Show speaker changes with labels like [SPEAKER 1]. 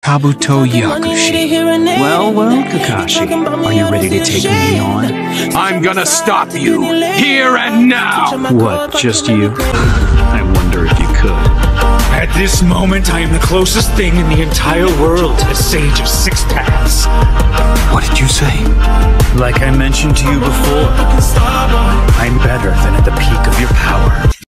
[SPEAKER 1] Kabuto Yakushi.
[SPEAKER 2] Well, Kakashi, are you ready to take me on?
[SPEAKER 1] I'm gonna stop you, here and now!
[SPEAKER 2] What, just you? I wonder if you could.
[SPEAKER 3] At this moment, I am the closest thing in the entire world to the Sage of Six Paths.
[SPEAKER 1] What did you say?
[SPEAKER 3] Like I mentioned to you before, I'm better than at the peak of your power.